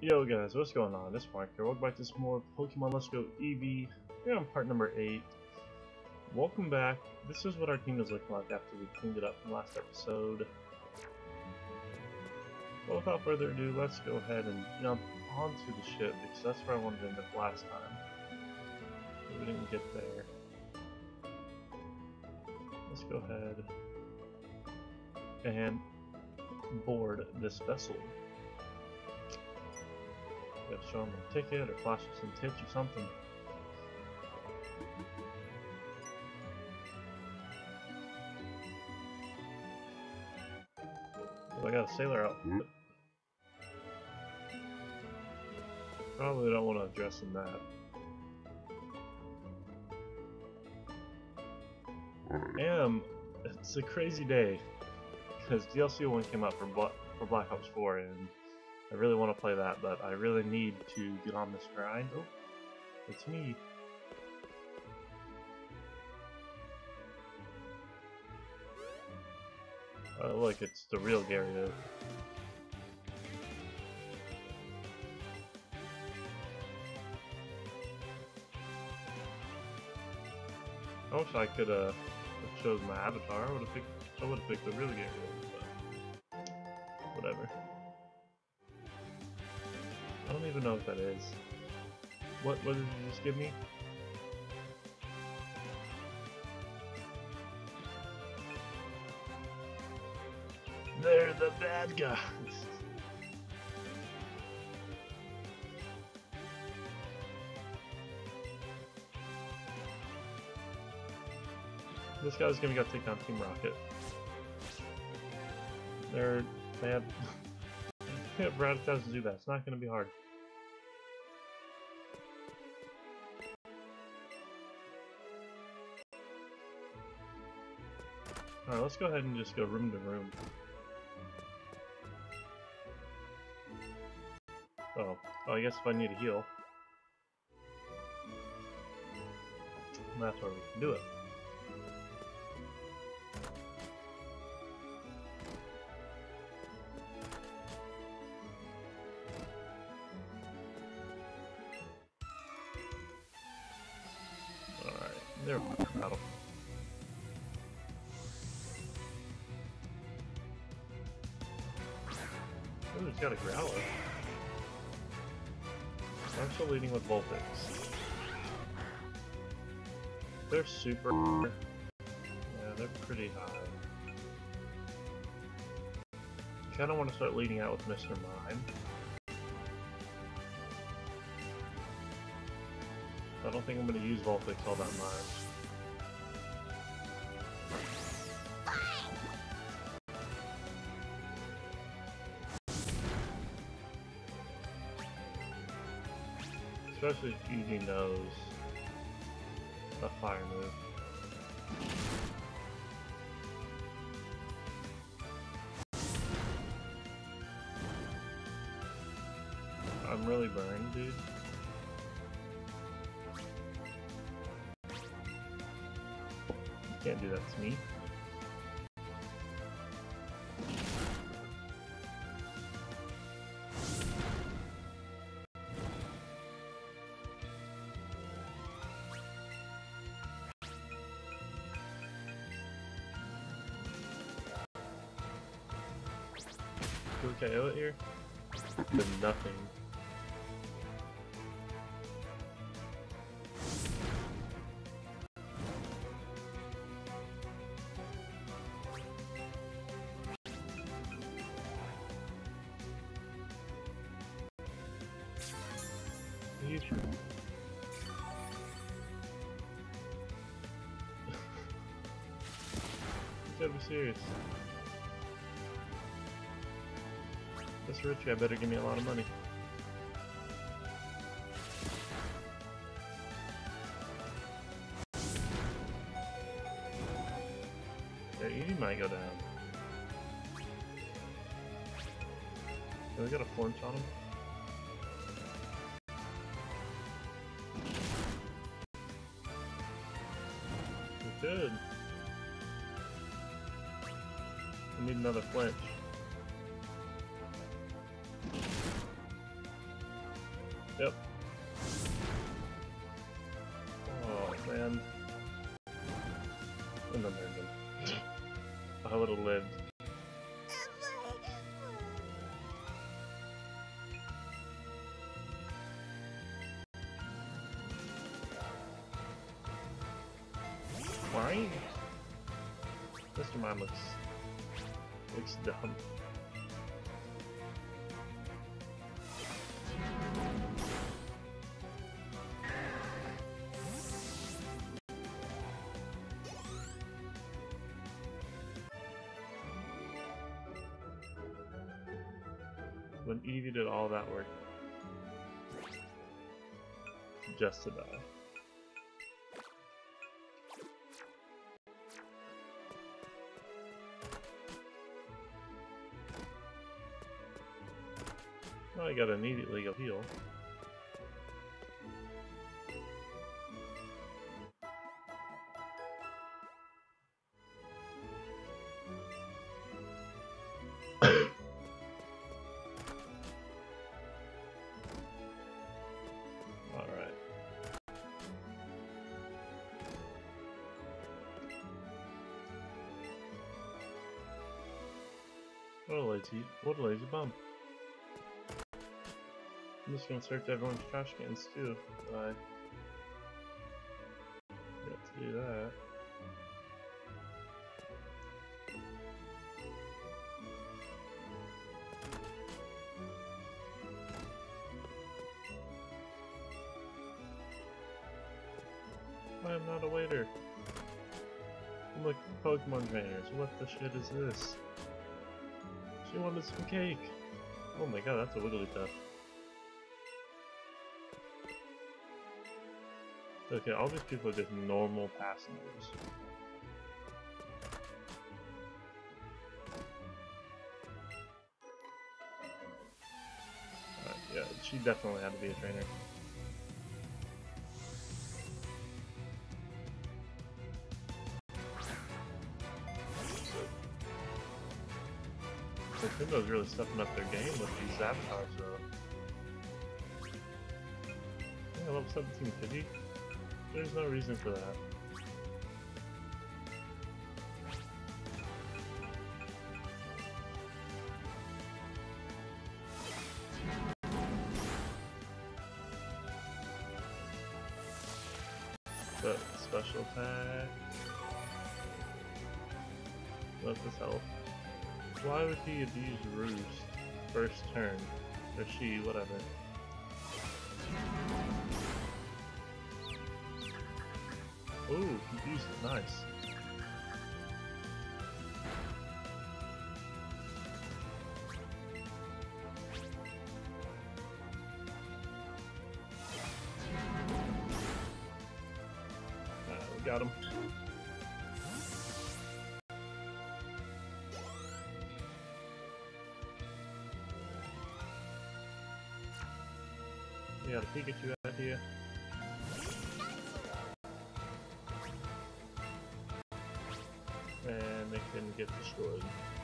Yo guys, what's going on? It's Mark here. Welcome back to some more Pokemon Let's Go Eevee. Here on part number 8. Welcome back. This is what our team is looking like after we cleaned it up from last episode. But without further ado, let's go ahead and jump onto the ship because that's where I wanted to end up last time. But we didn't get there. Let's go ahead and board this vessel. We gotta show them a ticket or flash some tits or something. Well, I got a sailor outfit. Probably don't want to dress in that. It's a crazy day because DLC 1 came out for Black Ops 4 and I really want to play that, but I really need to get on this grind. Oh, it's me. Oh, look, it's the real Gyarados. I wish I could have chosen my avatar. I would have picked the real Gyarados, but whatever. I don't even know what that is. What did you just give me? They're the bad guys. This guy's gonna go take down Team Rocket. They have Rattatas to do that. It's not gonna be hard. Alright, let's go ahead and just go room to room. Oh, I guess if I need a heal, that's where we can do it. Alright, there we go. Battle. Oh, he's got a Growler. I'm still leading with Vulpix. They're super. Yeah, they're pretty high. Kinda want to start leading out with Mr. Mime. I don't think I'm going to use Vulpix all that much. Especially if Eevee knows a fire move. I'm really burned, dude. You can't do that to me. Do we KO it here? Did nothing. You gotta be serious. This rich guy better give me a lot of money. Yeah, Eevee might go down. Can we get a flinch on him? We could. We need another flinch. Yep. Oh man. And then there's I would have lived. Why? Mr. Mime looks dumb. When Eevee did all that work just to die. Well, I gotta immediately go heal. Alright. What a lazy bum. I'm just gonna search everyone's trash cans too. I got to do that. I am not a waiter. I'm like Pokemon trainers. What the shit is this? She wanted some cake. Oh my god, that's a Wigglytuff. Okay, all these people are just normal passengers. Yeah, she definitely had to be a trainer. Nintendo's really stepping up their game with these avatars, though. Yeah, level 17 Pidgey. There's no reason for that. But special attack. Let this help. Why would he abuse Roost first turn? Or she, whatever. Ooh, he used it, nice. We got him. We got a Pikachu out here. And they can get destroyed.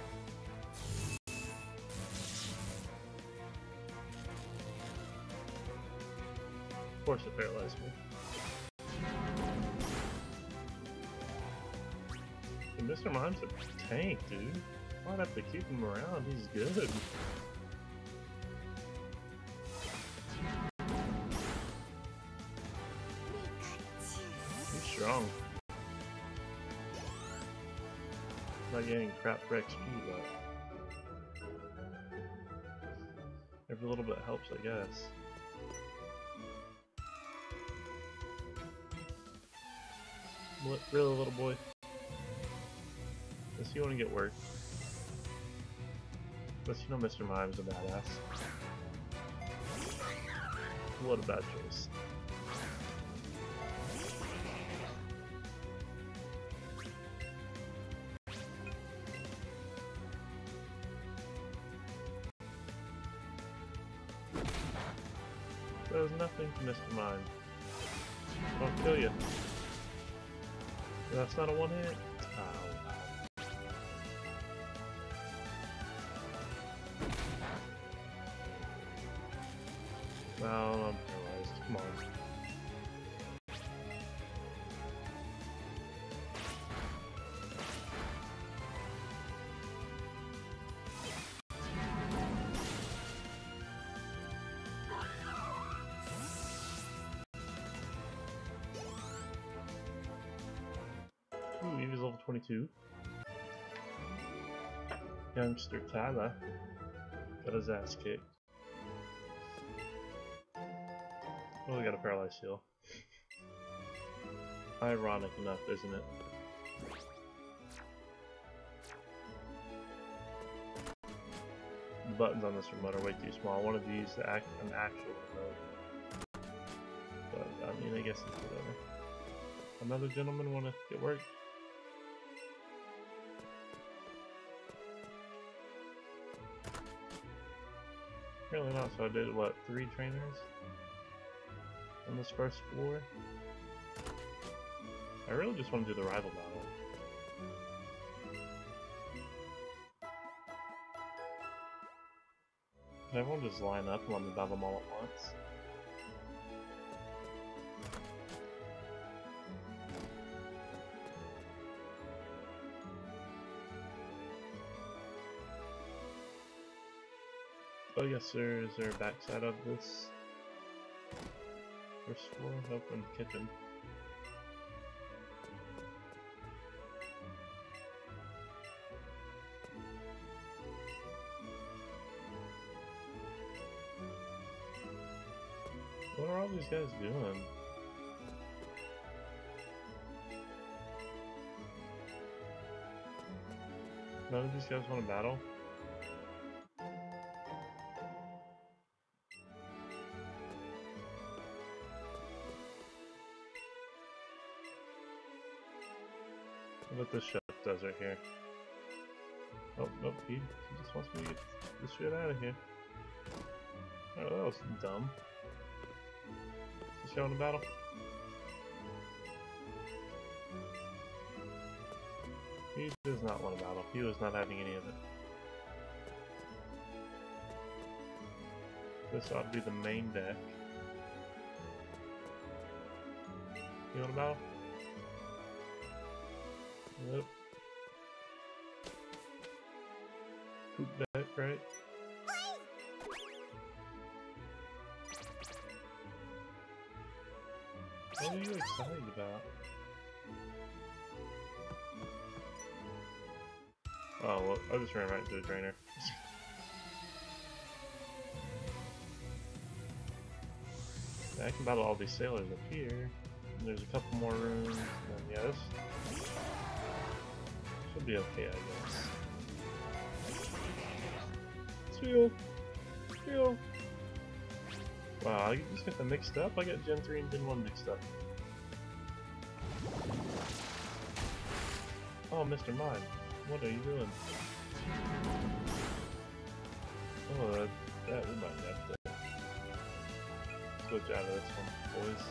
Of course it paralyzed me. And Mr. Mime's a tank, dude. Why'd I have to keep him around? He's good. He's strong. Not getting crap for XP, but every little bit helps, I guess. What, really, little boy? Does he want to get work? Does you know Mr. Mime's a badass? What a bad choice. There's nothing to Mr. Mime. I'll kill you. That's not a one hit? Ow. Well, I'm paralyzed. Come on. Ooh, Eevee's level 22. Youngster Tyler got his ass kicked. Oh, we got a paralyzed heal. Ironic enough, isn't it? The buttons on this remote are way too small. I wanted to use an actual remote. But, I mean, I guess it's whatever. Another gentleman want to get work? Apparently not, so I did, what, 3 trainers? On this first floor? I really just want to do the rival battle. Can everyone just line up and let me battle them all at once? Oh yes sir, is there a backside of this? First floor? Nope, in the kitchen. What are all these guys doing? None of these guys want to battle? What this chef does right here. Oh, nope, he just wants me to get this shit out of here. Oh, that was dumb. Is he showing a battle? He does not want a battle. He was not having any of it. This ought to be the main deck. You want a battle? Nope. Poop deck, right? What are you excited about? Oh, well, I just ran right into a trainer. Yeah, I can battle all these sailors up here. And there's a couple more rooms, and then, yeah, this should be okay, I guess. Seal! Seal! Wow, I just got them mixed up? I got Gen 3 and Gen 1 mixed up. Oh, Mr. Mime, what are you doing? Oh, that we might have to switch out of this one, boys.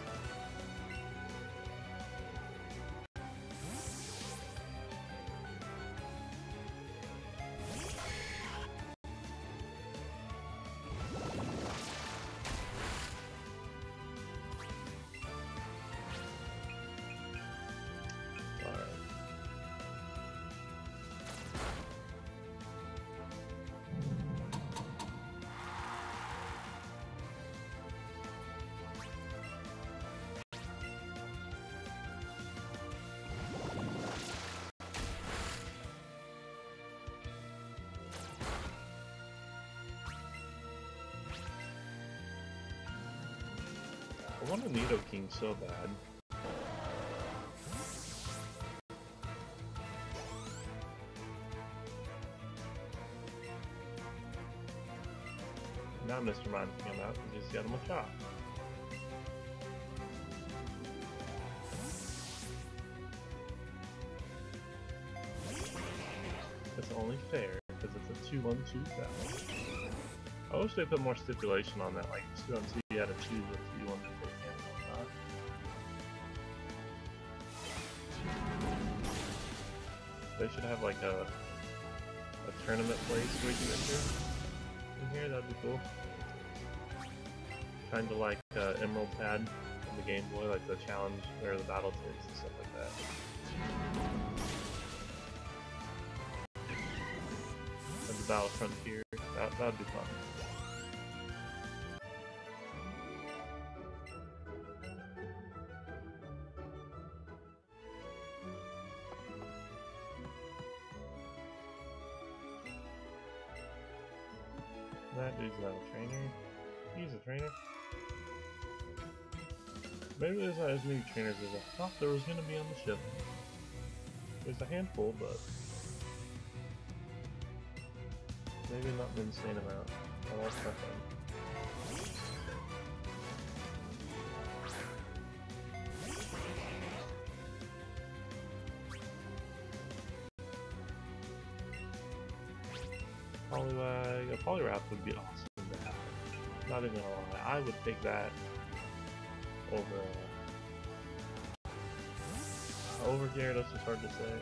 I want a Nidoking so bad. Now Mr. Mime can come out and just get him a shot. That's only fair, because it's a 2-on-2 battle. I wish they put more stipulation on that, like 2-on-2 you had to choose if you wanted to take him or not. They should have like a tournament place where you can enter in here, that'd be cool. kind of like Emerald had on the Game Boy, like the challenge or the battle tips and stuff like that. And the Battle Frontier, that'd be fun. That dude's not a trainer. He's a trainer. Maybe there's not as many trainers as I thought there was gonna be on the ship. There's a handful, but maybe not an insane amount. Almost nothing. Poliwag, a Poliwrath would be awesome to have. Not even gonna lie, I would take that over Gyarados. Is hard to say.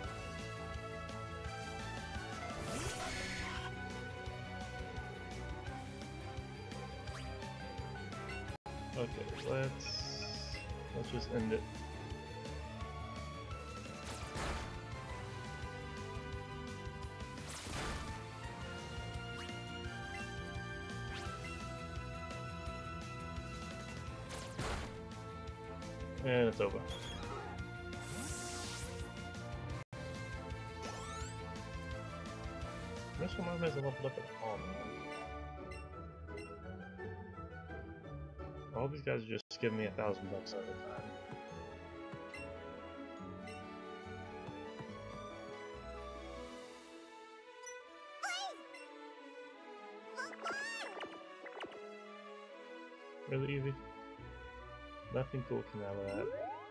Okay, let's just end it. And it's over. Mr. Mime hasn't leveled up at all, man. All these guys are just giving me $1,000 at a time. Really easy. Nothing cool came out of that.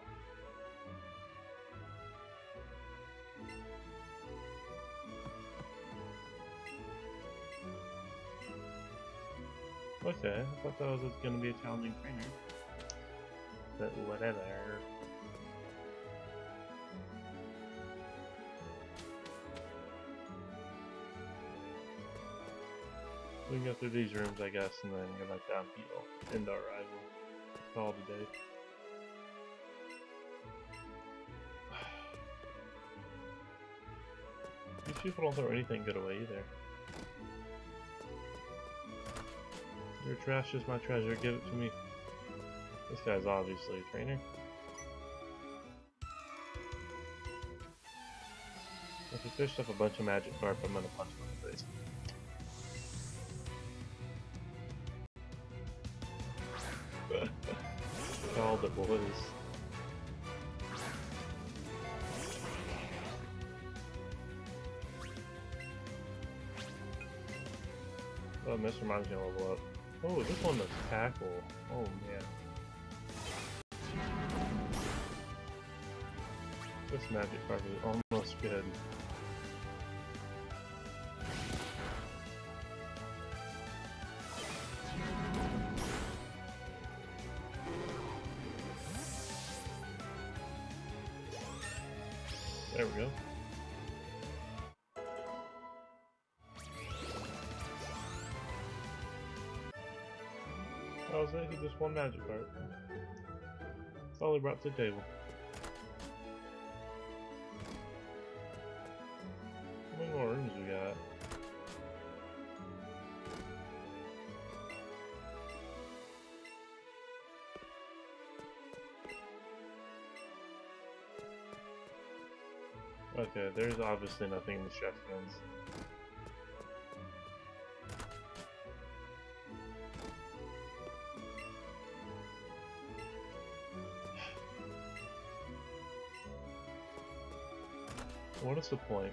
Okay, I thought that was gonna be a challenging trainer. But whatever. We can go through these rooms, I guess, and then go back down heal. End our rival. Call today. These people don't throw anything good away either. Your trash is my treasure, give it to me. This guy's obviously a trainer. If he fished up a bunch of Magikarp, I'm gonna punch him in the face. Called it, boys. Oh, Mr. Mime's gonna level up. Oh, this one looks tackle. Oh man. This Magikarp is almost good. There we go. That was it, he just won Magikarp. That's all he brought to the table. How many more rooms we got? Okay, there's obviously nothing in the chef hands. What is the point?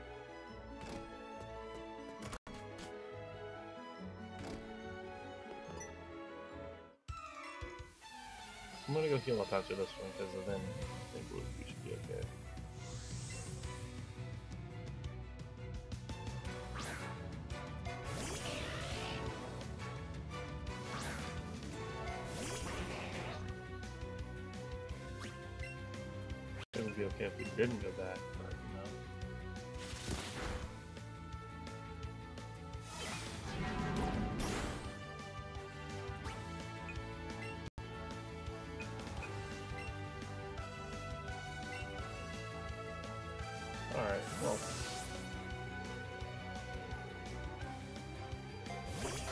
I'm gonna go heal up after this one because then I think we should be okay. It would be okay if we didn't go back, but you know.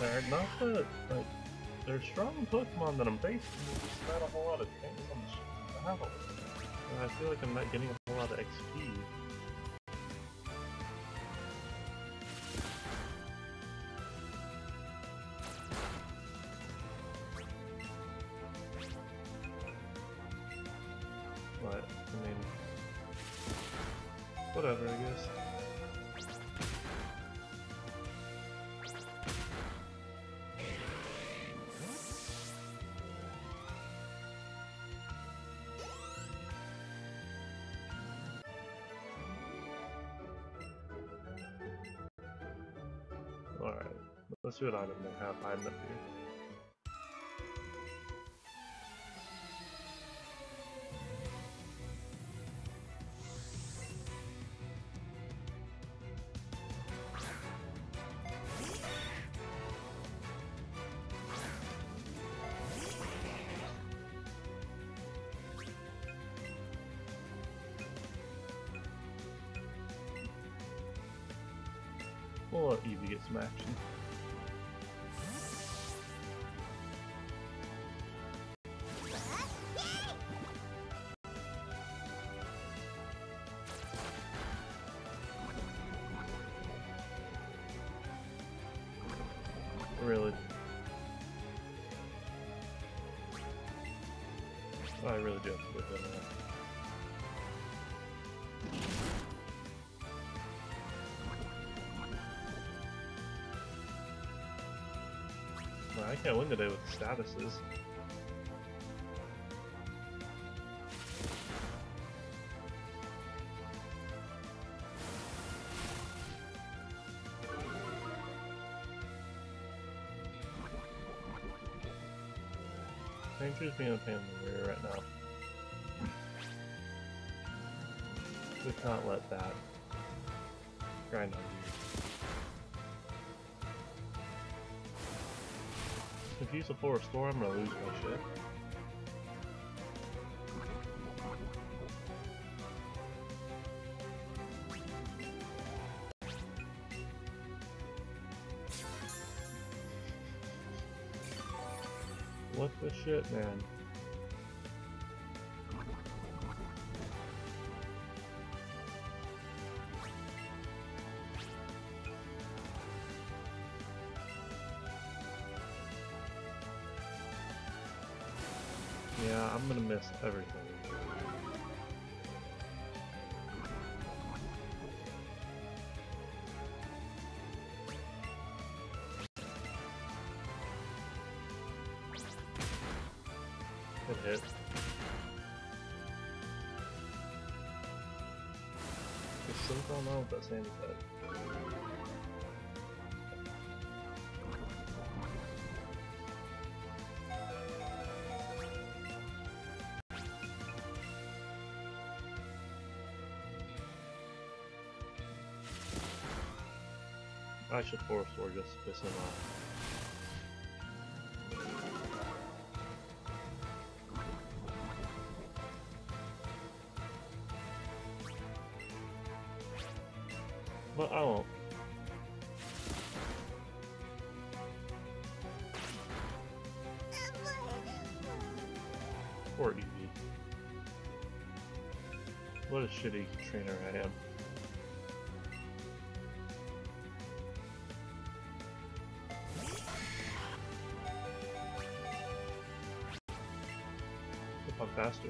They're not that, like, they're strong Pokemon that I'm facing, there's just not a whole lot of trainers on the battle. And I feel like I'm not getting a whole lot of XP. But, I mean, whatever, I guess. Alright, let's see what item they have hiding up here. We'll let Eevee get some action. Really? I really do have to get that out. Well, I can't win today with the statuses. Ranger's being a pain in the rear right now. We can't let that grind on you. If you use a full restore, I'm gonna lose my shit. What the shit, man? Yeah, I'm gonna miss everything. It hit. I still don't know if that's Sandy said. I should force or just piss him off. But I won't. Poor Eevee. What a shitty trainer I am. I'm faster.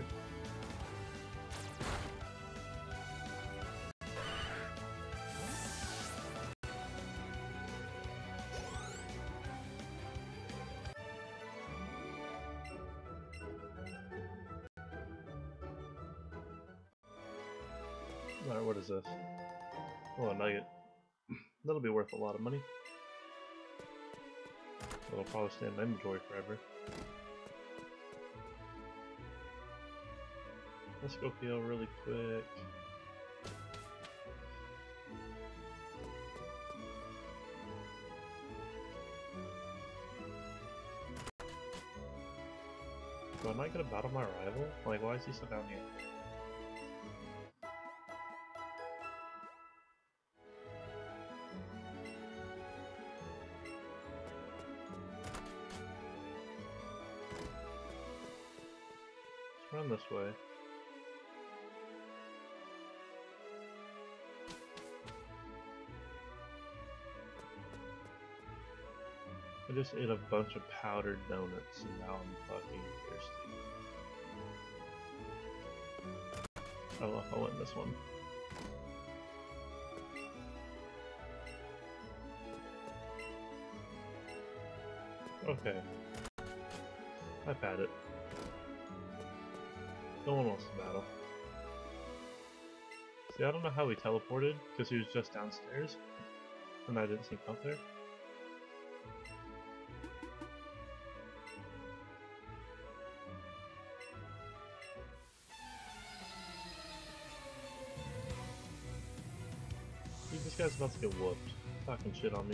Alright, what is this? Oh, a nugget. That'll be worth a lot of money. It'll probably stay in my inventory forever. Let's go heal really quick. Do I not get a battle my rival? Like, why is he still down here? around this way. I just ate a bunch of powdered donuts and now I'm fucking thirsty. Oh, I'll win this one. Okay. I've had it. No one wants to battle. See, I don't know how he teleported, because he was just downstairs, and I didn't see him up there. Dude, this guy's about to get whooped. Talking shit on me.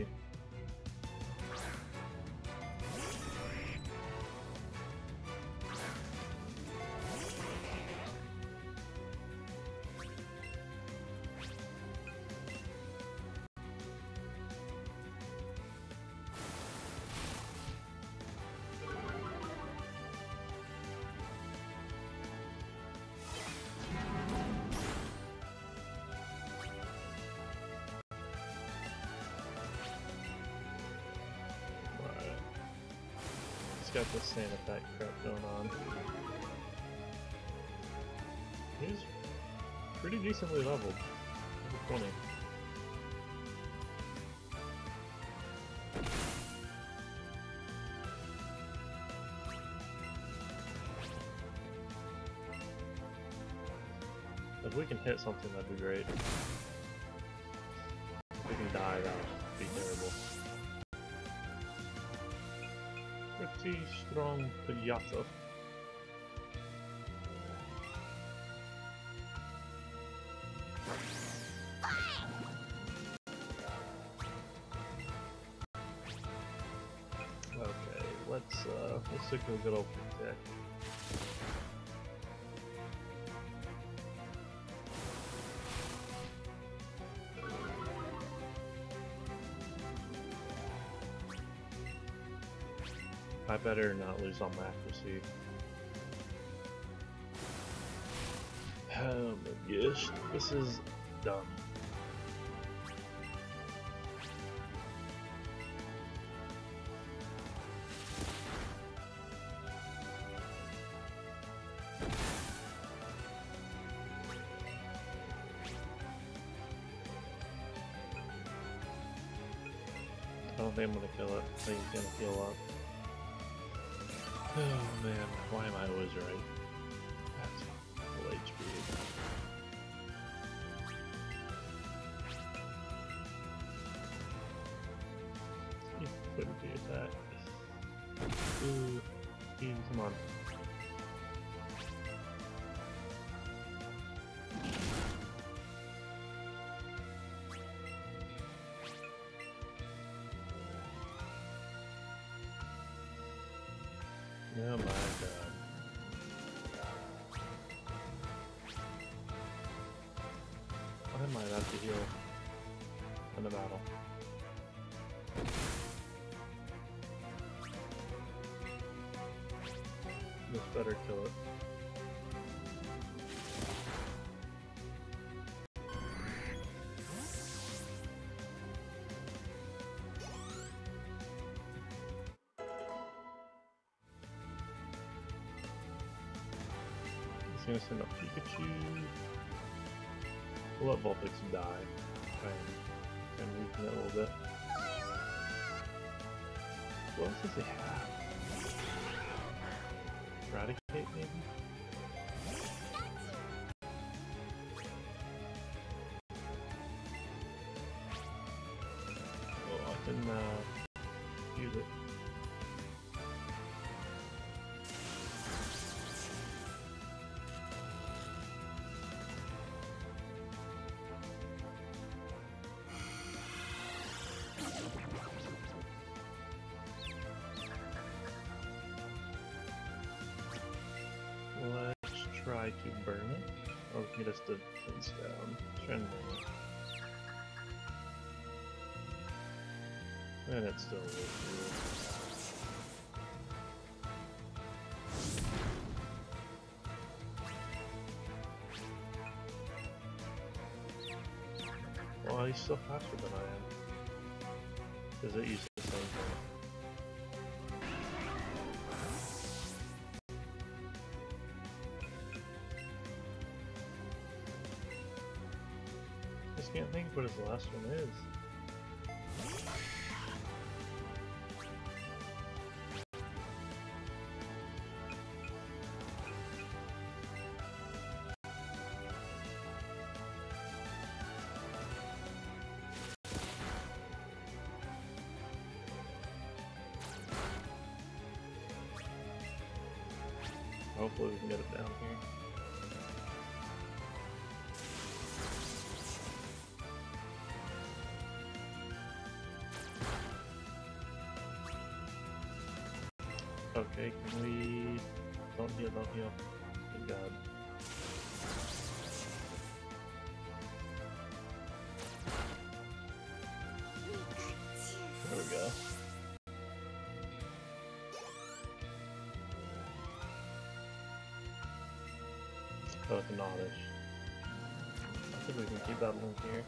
Got the sand attack crap going on. He's pretty decently leveled. Level 20. If we can hit something, that'd be great. If we can die, that would be terrible. Pretty strong Piñata. Okay, let's stick to a good old protect. I better not lose on my accuracy. Oh my gosh, this is dumb. I don't think I'm gonna kill it. I think he's gonna heal up. Oh man, why am I always right? That's full HP. You couldn't be attacked. Ooh, easy, come on. Oh my god. I might have to heal in the battle. This better kill it. Gonna send up Pikachu. We'll let Vulpix die. Try and weaken it a little bit. What else does he have? Eradicate, maybe? Oh, I can use it. Let's try to burn it. Or get us to defense down. Try and burn it. And it's still really cool. he's still faster than I am. Does it use the same thing? I just can't think what his last one is. Hopefully we can get it down here. Okay, can we... Don't heal, don't heal. Good God. There we go. Oh, it's an oddish. I think we can keep that link here.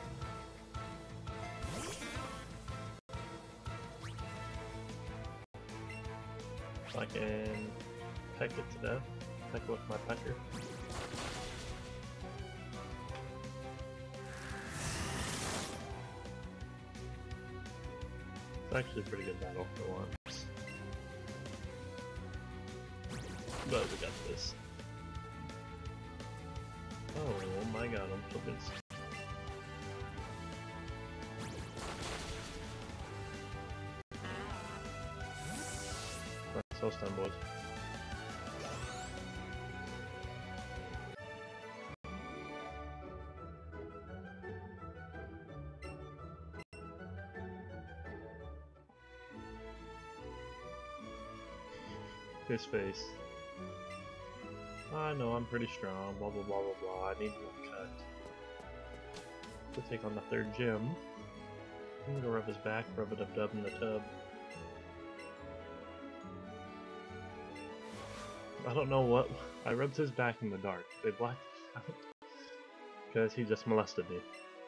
I can peck it to death. Peck it with my pecker. It's actually a pretty good battle for once. But we got this. Oh my god, I'm so good. Alright, so stun, boys. His face. I know I'm pretty strong, blah blah blah blah blah. I need one cut to take on the third gym. I'm gonna go rub his back, rub it up in the tub. I don't know what. I rubbed his back in the dark. They blacked it out because he just molested me.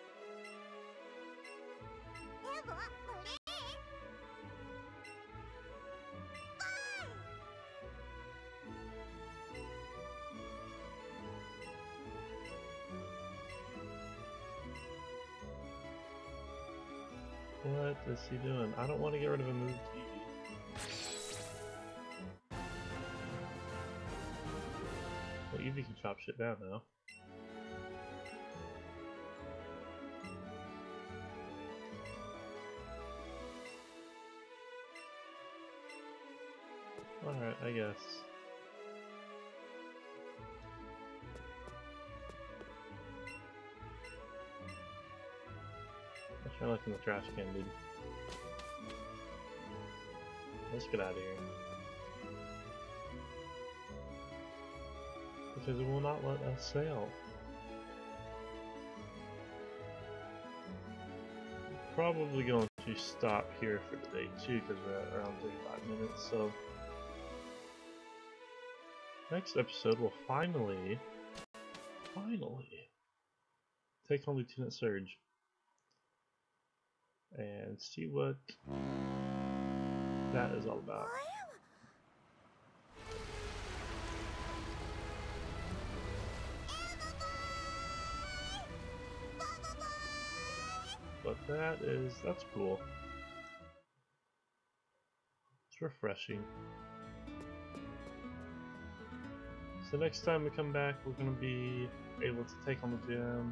What is he doing? I don't want to get rid of a move Eevee. Well, Eevee can chop shit down now. Alright, I guess. I try looking in the trash can, dude. Let's get out of here. Because it will not let us sail. Probably going to stop here for today too, because we're at around 35 minutes, so next episode we'll finally take on Lieutenant Surge and see what that is all about. But that's cool. It's refreshing. So next time we come back, we're going to be able to take on the gym.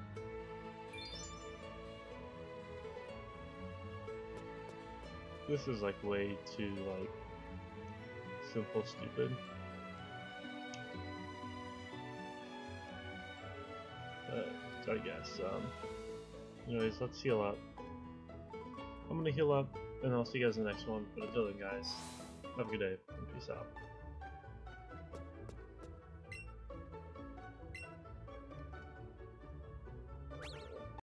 This is like way too like simple, stupid. I guess. Anyways, let's heal up. I'm gonna heal up, and I'll see you guys in the next one. But until then, guys, have a good day, and peace out.